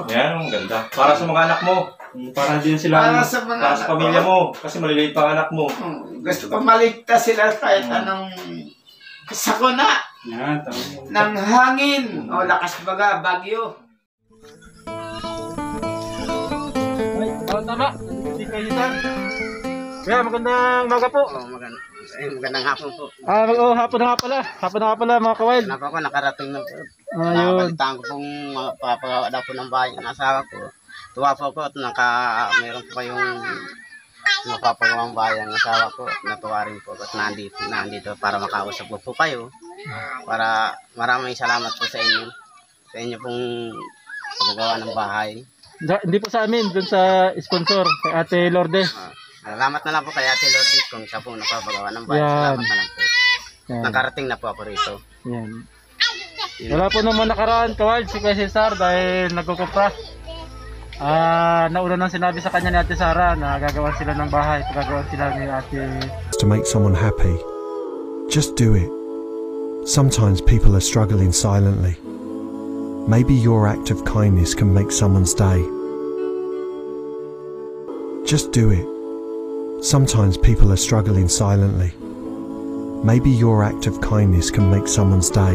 Yan, ang ganda. Para sa mga anak mo. Para din sila, para sa pamilya mo. Kasi maliliit pa anak mo. Gusto ko maligtas sila kahit anong sakuna ng hangin o lakas baga, bagyo. Ay, tama. Hindi kayo sir. Kaya magandang umaga po. Magandang hapon po. Hapon na nga pala. Hapon na nga pala mga kawild. Nakarating na po. Ayun. Nakapalitan ko pong papagawa daw po ng bahay ng asawa ko. Tuwa po ko at mayroon po kayong mapapagawang bahay ng asawa ko. Natuwa rin po at nandito para makausap po kayo. Para maraming salamat po sa inyo. Sa inyo pong paggawa ng bahay. Hindi po sa amin, dun sa sponsor, kay Ate Lourdes. Salamat na lang po kay Ate Lourdes kung siya po napapagawa ng bahay. Salamat na lang po. Yan. Nakarating na po ako rito. Yan. Wala po naman nakaraan kawild si Kuya Cesar dahil nagkukupra. Nauna nang sinabi sa kanya ni Ate Sara na gagawan sila ng bahay. Gagawan sila ni Ate. To make someone happy, just do it. Sometimes people are struggling silently. Maybe your act of kindness can make someone's day. Just do it. Sometimes people are struggling silently. Maybe your act of kindness can make someone's day.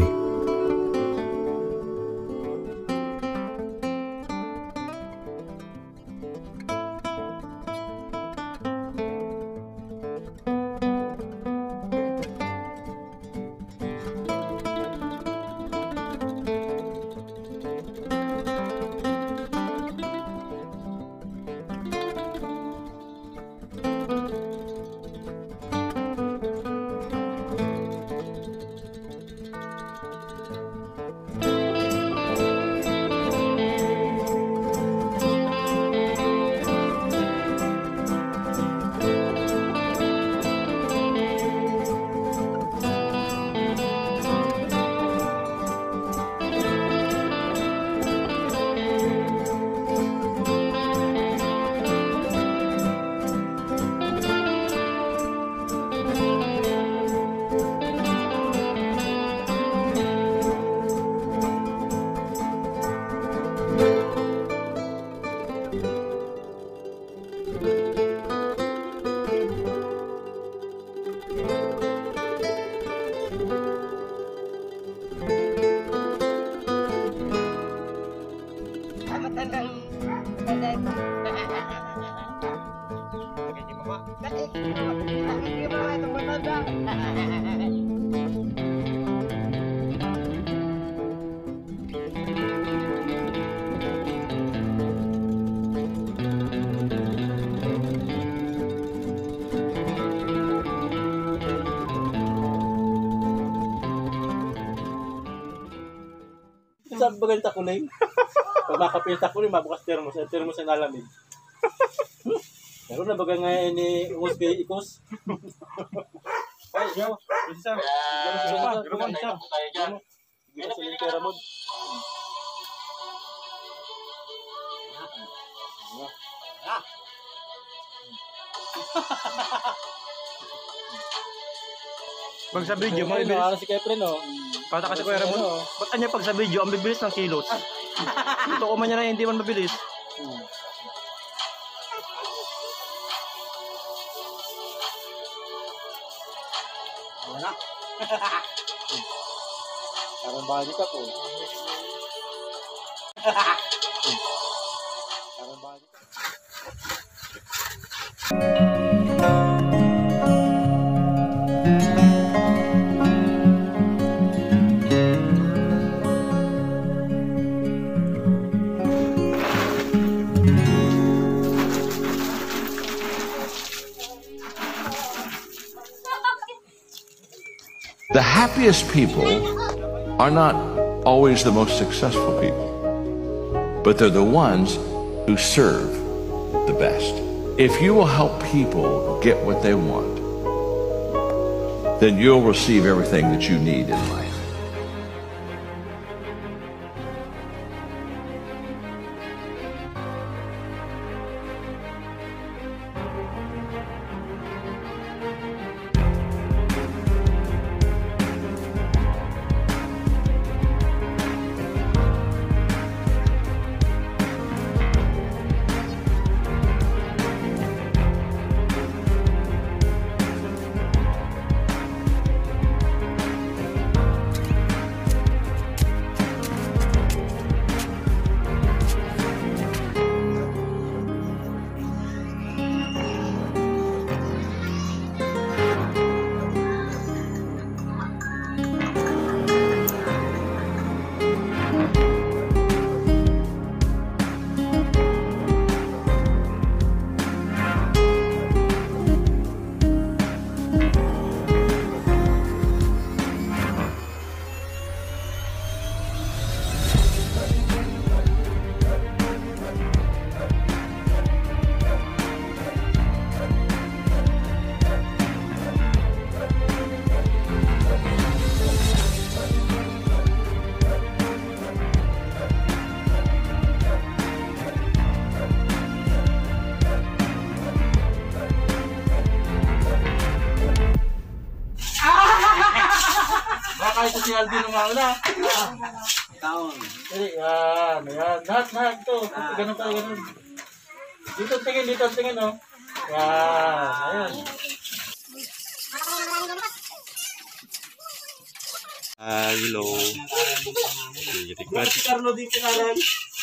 Sabi ba ganito kulay? Pag makapil sa kulay, mabukas termos. Ang termos ay nalamig. Meron na baga ngayon ni Umos kay Ikos. Ay, yo. Isa. Pag sa video, mabilis. Si Kepre, no? Kata kasi Kuya Ramon, ba't kanya pag sa video, ang bibilis ng kilos? Ito ko man yan na hindi man mabilis. Wala. Parang bahay ka po. Parang bahay ka. The happiest people are not always the most successful people, but they're the ones who serve the best. If you will help people get what they want, then you'll receive everything that you need in life. kahit sa si Alvin ng mga na. Taon. Ayan, ayan. Lahat ito. Ganun tayo, ganun. Dito tingin, oh. Ayan, ayan. Hello. Si Carlo din pinaran.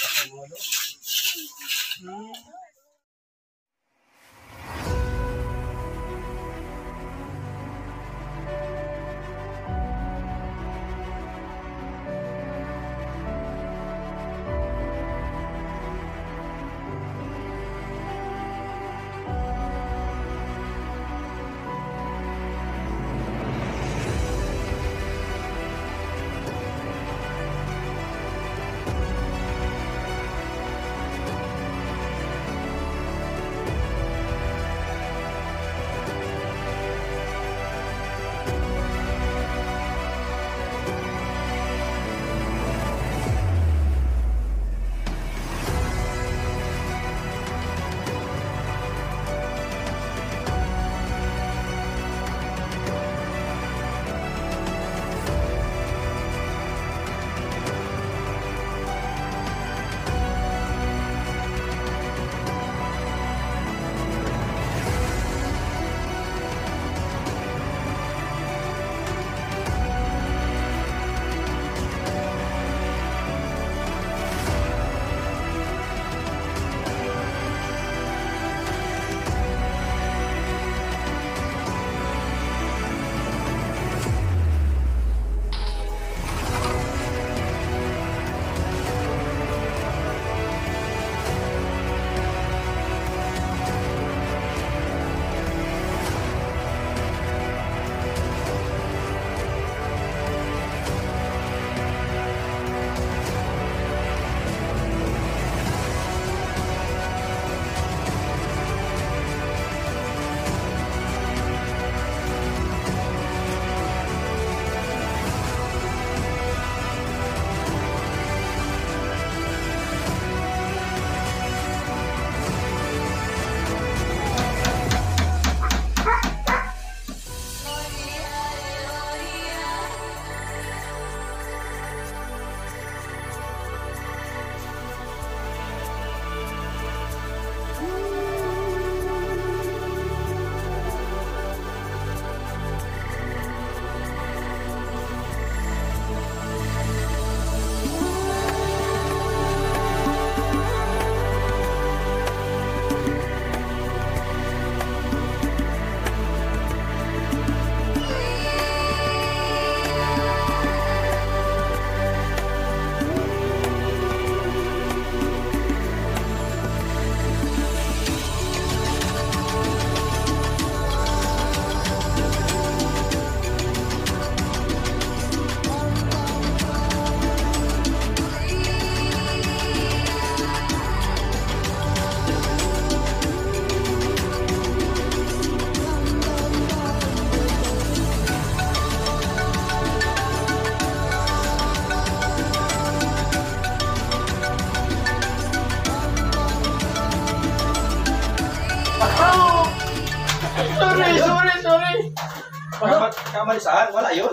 Kamali saan? Wala yun.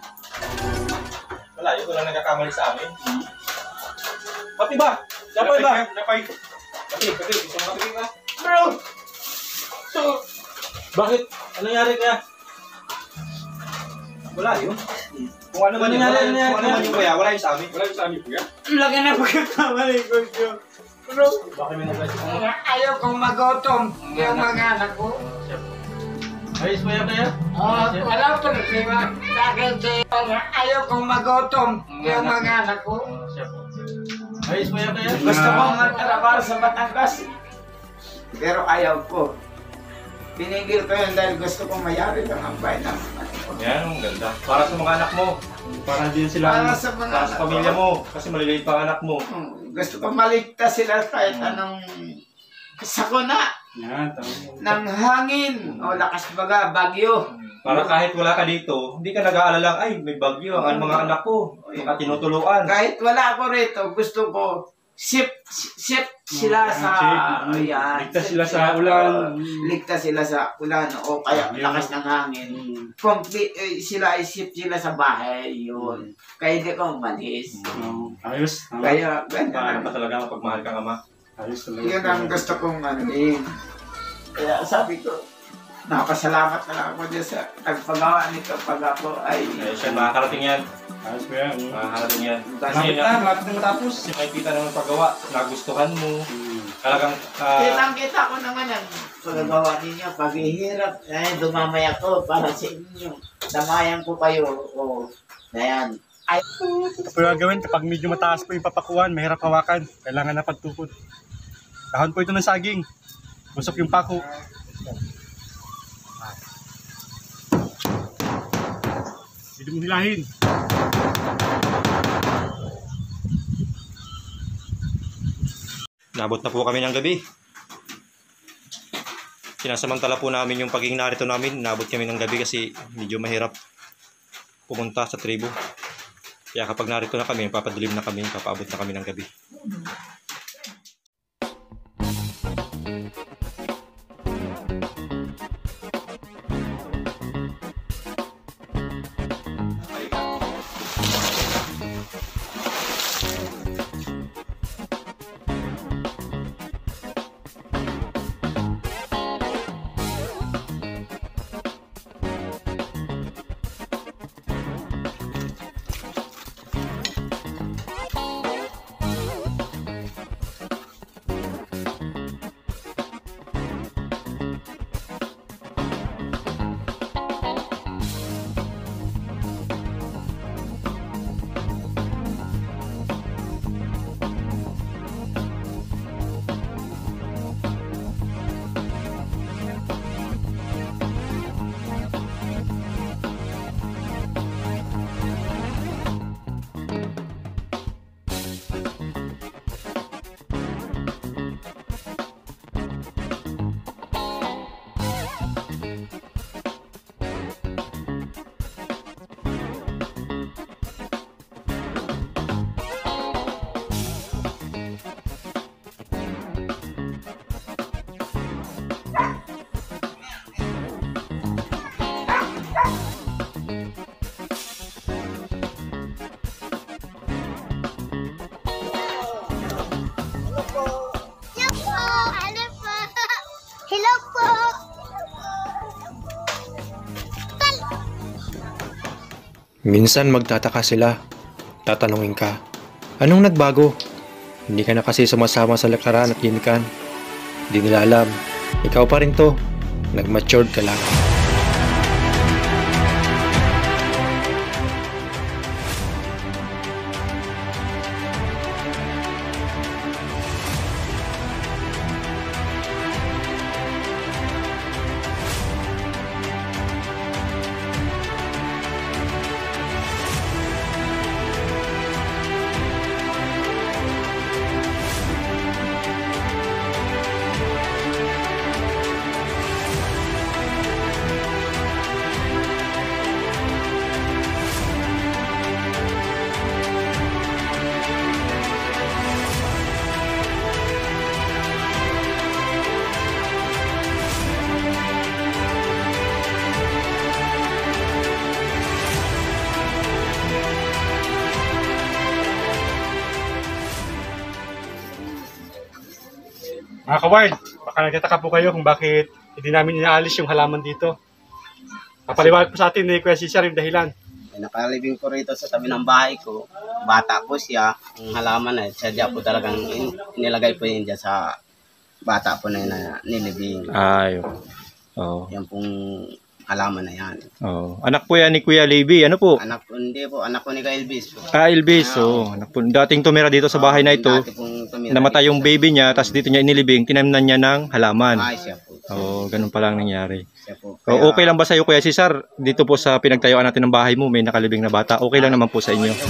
Wala yun. Wala nagkakamali sa amin. Pati ba? Dapat ba? Napay. Pati. Gusto mo kapigil ka? Bro! So, bakit? Ano nangyari kaya? Wala yun. Kung ano man yung kuya, wala yun sa amin. Wala yung sa amin, kuya. Laki na pagkakamali ko siya. Bro, Baka may nag-asin. ayaw kong magutom yung mga anak ko. Ayos pa yan kaya? Wala ko problema. Bakit ayaw kong magutom yung mga anak ko. Ayos pa yan kaya? Gusto kong magtrabaho sa Batangas. Pero ayaw ko. Pinigil ko yun dahil gusto kong mayari lang ang bahay ng anak ko. Yan, ang ganda. Para sa mga anak mo. Para hindi sila Para sa mga sa anak pamilya ko. mo. Kasi maliliit pa ang anak mo. Gusto kong maligtas sila kahit anong sakuna Yan, tama. ng hangin o lakas baga, bagyo. Para kahit wala ka dito, hindi ka nag-aalala, ay, may bagyo ang mga anak ko. Baka tinutuluan. Kahit wala ako rito, gusto ko Ship sila sa ayan. Ligtas sila sa ulan. Ligtas sila sa ulan o kaya lakas ng hangin. Sila ay ship sila sa bahay yun. Kaya hindi ko umalis. Ayos. Kaya ganyan. Paano pa talaga kapag mahal kang ama? Ayos talaga. Yun ang gusto kong ano eh. Kaya sabi ko, napasalamat na lang ako dyan sa pagpagawa nito pag ako ay... Ayos yan, makakarating yan. Ayos mo yan. Makakarating yan. Kasi malapit na matapos. Kasi makikita naman paggawa, nagustuhan mo. Talagang... Kitang-kita ko naman ang paggawa ninyo, paghihirap. Dumamay ako para sa inyo. Damayan ko kayo. O, ayan. Ay, Ito po yung gagawin kapag medyo mataas po yung papakuan, mahirap hawakan. Kailangan na pagtukod. Dahon po ito ng saging. Busok yung pako. Hindi mo hilahin. Nabot na po kami ng gabi. Sinasamantala po namin yung pagiging narito namin. Nabot kami ng gabi kasi medyo mahirap pumunta sa tribo. Kaya kapag narito na kami, papadilim na kami, papaabot na kami ng gabi. Hello po! Minsan magtataka sila. Tatanungin ka, anong nagbago? Hindi ka na kasi sumasama sa lakaran at gimikan. Hindi nila alam, ikaw pa rin to. Nag-matured ka lang. Mga kaward, baka nagtataka po kayo kung bakit hindi namin inaalis yung halaman dito. Papaliwanag po sa atin ni Kuya Cesar yung dahilan. Nakalibing ko rito sa tabi ng bahay ko. Bata po siya, ang halaman na sadya po talagang inilagay po yun dyan sa bata po na yun na nilibing. Ay, oh. Yan pong halaman na yan. Oh. Anak po yan ni Kuya Levi, ano po? Anak po, hindi po, anak po ni Elvis. Elvis, oh. Anak po, dating tumira dito sa bahay na ito. Namatay yung baby niya, tapos dito niya inilibing, tinamnan niya ng halaman. Ay, siya po. Oh, ganun pa lang nangyari. Siya po. So, okay lang ba sa iyo Kuya Cesar? Dito po sa pinagtayuan natin ng bahay mo, may nakalibing na bata. Okay lang naman po sa inyo.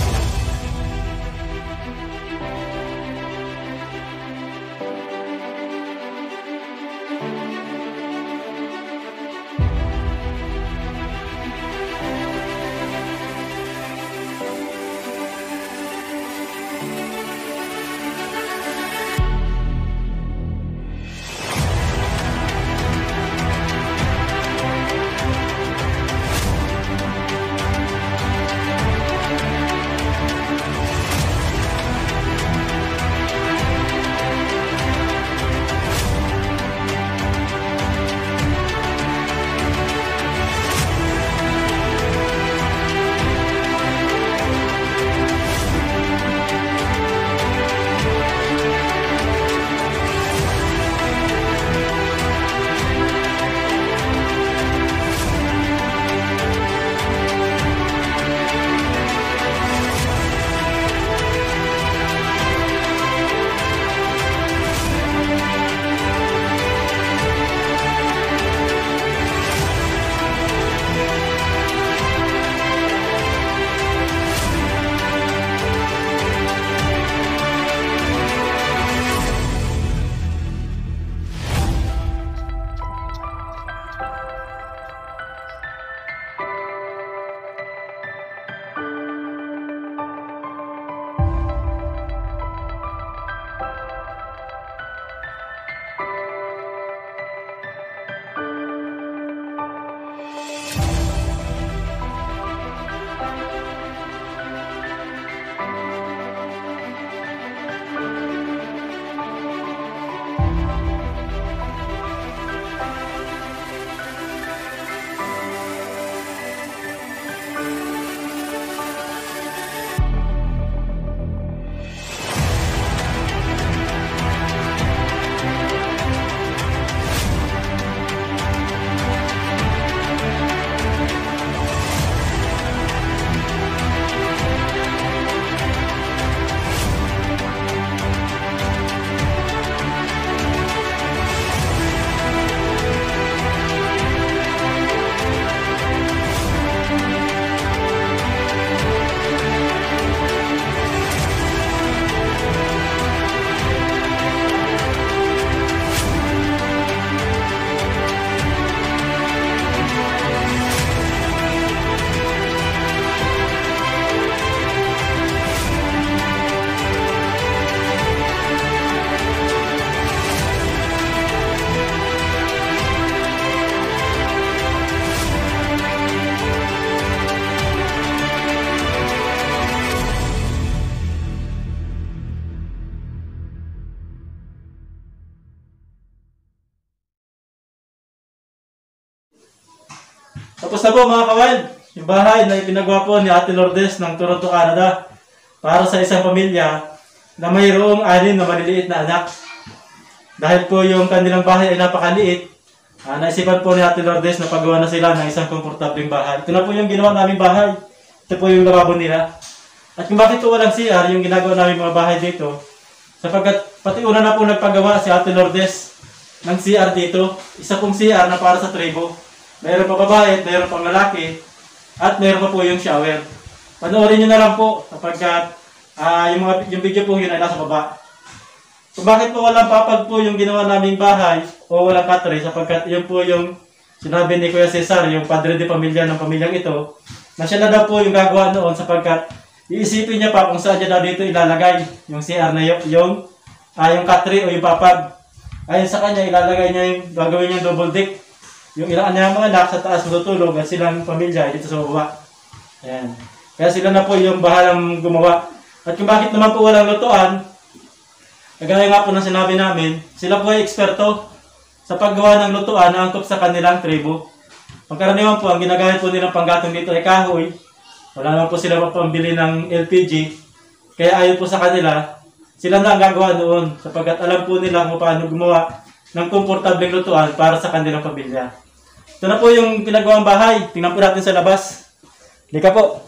Tapos na po mga kawild, yung bahay na ipinagawa po ni Ate Lourdes ng Toronto, Canada para sa isang pamilya na mayroong 6 na maliliit na anak. Dahil po yung kanilang bahay ay napakaliit, naisipan po ni Ate Lourdes na paggawa na sila ng isang komportableng bahay. Ito na po yung ginawa naming bahay. Ito po yung lababo nila. At kung bakit po walang CR, yung ginagawa namin mga bahay dito, sapagkat pati una na po nagpagawa si Ate Lourdes ng CR dito. Isa pong CR na para sa tribo. Mayroon pa babae, mayroon pang lalaki, at mayroon pa po yung shower. Panoorin nyo na lang po sapagkat yung video po yun ay nasa baba. Kung bakit po walang papag po yung ginawa naming bahay o walang katre, sapagkat yun po yung sinabi ni Kuya Cesar, yung padre de pamilya ng pamilyang ito, na siya na daw po yung gagawa noon sapagkat iisipin niya pa kung saan niya daw dito ilalagay yung CR na yung katre o yung papag. Ayon sa kanya, ilalagay niya yung gagawin niya double deck. Yung ilang mga anak sa taas matutulog at silang pamilya dito sa baba. Ayan. Kaya sila na po yung bahalang gumawa. At kung bakit naman po walang lutuan, kagaya nga po ng sinabi namin, sila po ay eksperto sa paggawa ng lutuan na angkop sa kanilang tribo. Pagkaraniwan po, ang ginagamit po nilang panggatong dito ay kahoy. Wala naman po sila mapambili ng LPG. Kaya ayon po sa kanila, sila na ang gagawa noon sapagkat alam po nila kung paano gumawa ng komportableng lutuan para sa kanilang pamilya. Ito na po yung pinagawang bahay. Tingnan po natin sa labas. Lika po.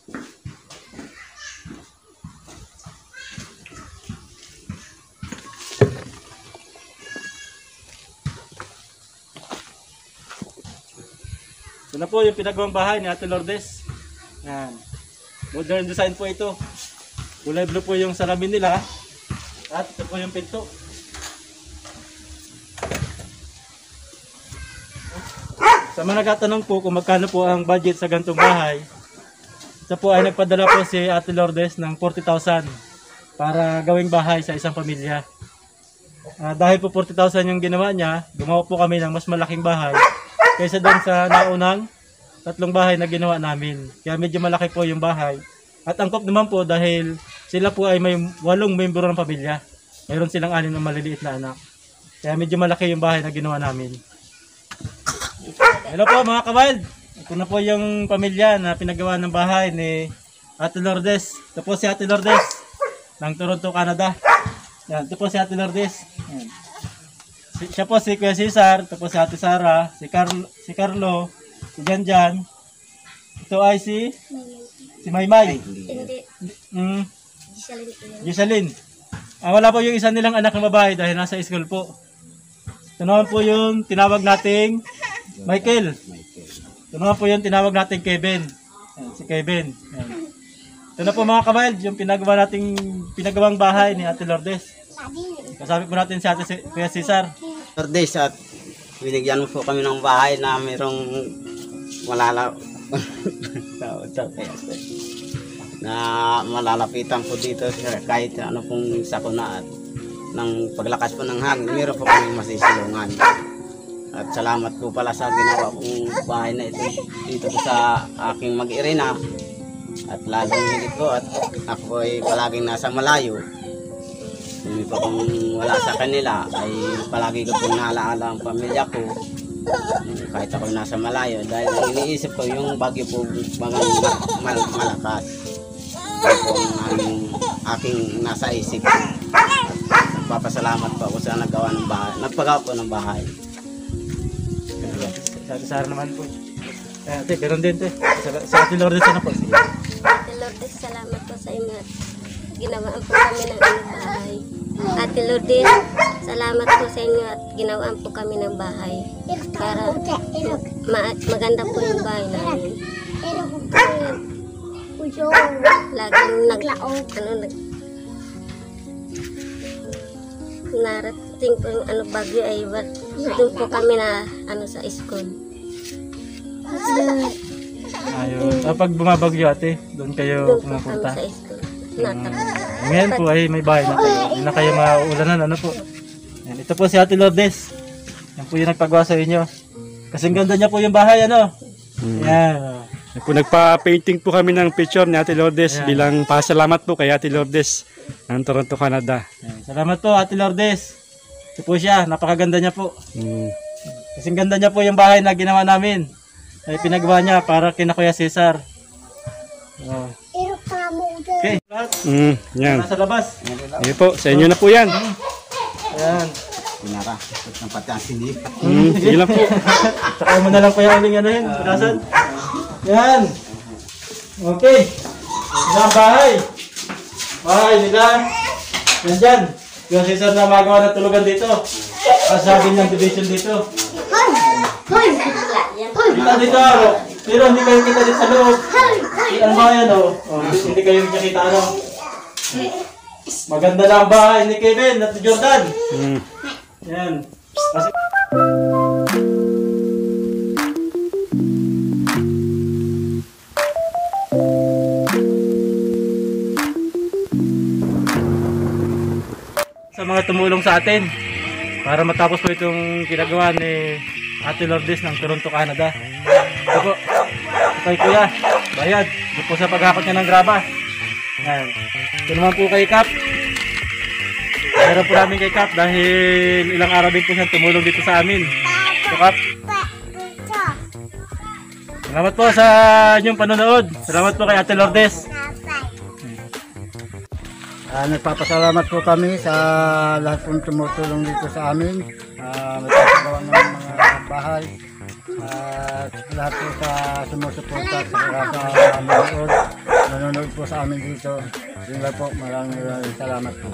Ito na po yung pinagawang bahay ni Ate Lourdes. Yan. Modern design po ito. Kulay blue po yung salamin nila. At ito po yung pinto. Sa mga nagtatanong po kung magkano po ang budget sa gantong bahay, ito po ay nagpadala po si Ate Lourdes ng 40,000 para gawing bahay sa isang pamilya. Dahil po 40,000 yung ginawa niya, gumawa po kami ng mas malaking bahay kaysa doon sa naunang 3 bahay na ginawa namin. Kaya medyo malaki po yung bahay. At angkop naman po dahil sila po ay may 8 membro ng pamilya. Mayroon silang 6 na maliliit na anak. Kaya medyo malaki yung bahay na ginawa namin. Hello po mga kawild. Ito na po yung pamilya na pinagawa ng bahay ni Ate Lourdes. Ito po si Ate Lourdes ng Toronto, Canada. Yan, ito po si Ate Lourdes. Yan. Siya po si Kuya Cesar. Ito po si Ate Sara. Si Carlo. Si Janjan. Ito ay si Maymay. Gisaline. Wala po yung isa nilang anak na babae dahil nasa school po. Ito naman po yung tinawag nating Michael. Ito naman po yung tinawag nating Kevin. Ayan, si Kevin. Ayan. Ito na po mga kawild, yung pinagawang bahay ni Ate Lourdes. Kasama po natin si Ate Kuya Cesar. Lourdes, at binigyan mo po kami ng bahay na mayroong na malalapitan po dito kahit ano pong sakuna at ng paglakas po ng hangin, meron po kami masisilungan. At salamat po pala sa ginawa kong bahay na ito dito po sa aking mag-irina. At lalong higit ko at ako ay palaging nasa malayo. Hindi pa kung wala sa kanila ay palagi ko pong naalaala ang pamilya ko. Kahit ako nasa malayo dahil iniisip ko yung bagyo po mga malakas. Ito po ang aking nasa isip. Papasalamat po ako sa naggawa ng bahay. Nagpagawa po ng bahay. Sa Ate Sara naman po. Ate, ganoon din te. Sa Ate Lourdes na po. Ate Lourdes, salamat po sa inyo. Ginawaan po kami ng bahay. Ate Lourdes, salamat po sa inyo at ginawaan po kami ng bahay. Para maganda po yung bahay namin. Laging narating po yung bagyo ay doon po kami na sa school. Ayun. Pag bumabagyo ate, doon kayo Doon po kami pumupunta. sa school. Ngayon po ay may bahay na kayo. Hindi na kayo maulanan. Ano po? Yan. Ito po si Ate Lourdes. Yan po yung nagpagawa sa inyo. Kasing ganda niya po yung bahay. Ano? Yan. Yan po, nagpa-painting po kami ng picture ni Ate Lourdes bilang pasalamat po kay Ate Lourdes ng Toronto, Canada. Yan. Salamat po Ate Lourdes. Ito po siya. Napakaganda niya po. Kasing ganda niya po yung bahay na ginawa namin. ay pinagawa niya para kina Kuya Cesar. Oh. Okay, lahat Yan. nasa labas. Yan po, sa inyo na po yan. Ayan. Pinara, ng pati ang sindi. Sige lang po. Saka mo na lang Kuya Aling ano yun, pirasan. Yan. Okay. Ito ang bahay. Bahay nila. Yan dyan. Yung Cesar na magawa ng tulugan dito. Kasagin ng division dito. Kita dito. Pero hindi kayo kita dito sa loob. Ano ba yan o? Hindi kayo nakita ano. Maganda na ang bahay ni Kevin at ni Jordan. Yan. Kasi sa mga tumulong sa atin para matapos po itong ginagawa ni Ate Lourdes ng Toronto, Canada. Ito po, kay Kuya, bayad. Ito po sa paghakot niya ng graba. Yan. Ito naman po kay Kap. Meron po namin kay Kap dahil ilang araw din po siya tumulong dito sa amin. Ito Kap. Salamat po sa inyong panonood. Salamat po kay Ate Lourdes. Nagpapasalamat po kami sa lahat pong tumutulong dito sa amin. Nagpapagawa ng mga bahay. At lahat po sa sumusuporta sa manonood. Nanonood po sa amin dito. Yun lang po, maraming salamat po.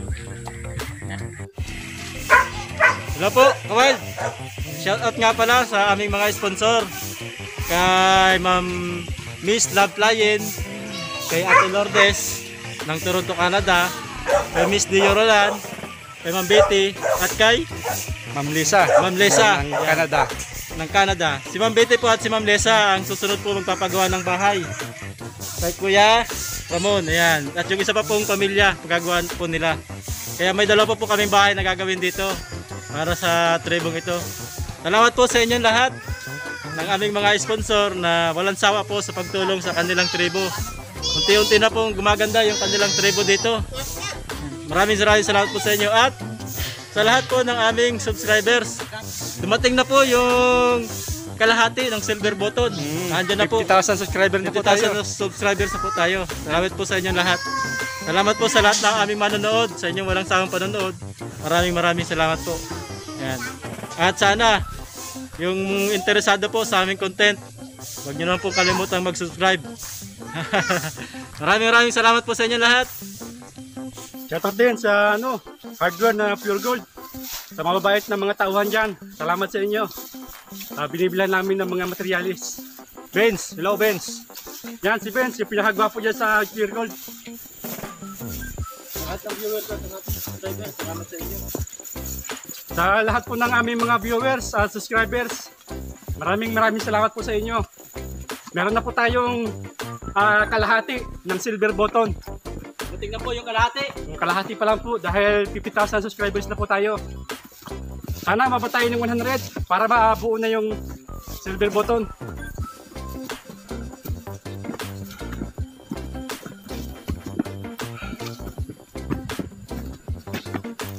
Hello po, Kawal. Shoutout nga pala sa aming mga sponsor. Kay Ma'am Miss Love Lion, kay Ate Lourdes ng Toronto, Canada, kay Miss Dio Roland, kay Ma'am Betty, at kay Ma'am Lisa. Ma'am Lisa Ng Canada. ng Canada. Si Ma'am Betty po at si Ma'am Lisa ang susunod po magpapagawa ng bahay. Kay Kuya Ramon, ayan. At yung isa pa pong pamilya, magagawa po nila. Kaya may dalawa po kaming bahay na gagawin dito para sa tribong ito. Salamat po sa inyong lahat ng aming mga sponsor na walang sawa po sa pagtulong sa kanilang tribo. Unti-unti na pong gumaganda yung kanilang tribo dito. Maraming salamat po sa inyo at sa lahat po ng aming subscribers. Dumating na po yung kalahati ng silver button. Nandiyan na po. 50,000 subscriber na po tayo. 50,000 subscribers na po tayo. Salamat po sa inyong lahat. Salamat po sa lahat ng aming manonood, sa inyong walang sawang panonood. Maraming salamat po. Yan. At sana, yung interesado po sa aming content, huwag nyo naman po kalimutang mag-subscribe. maraming salamat po sa inyong lahat. Shoutout din sa hardware na Pure Gold. Sa mababait na mga tauhan dyan. Salamat sa inyo. Binibilan namin ng mga materialis. Benz, hello Benz. Yan si Benz, yung pinakagwapo dyan sa Pure Gold. Lahat ng viewers at subscribers, salamat sa inyo. Sa lahat po ng aming mga viewers at subscribers, maraming salamat po sa inyo. Meron na po tayong kalahati ng silver button. Buting na po yung kalahati. Yung kalahati pa lang po dahil 50,000 subscribers na po tayo. Sana mababa tayo ng 100 para mabuo na yung silver button.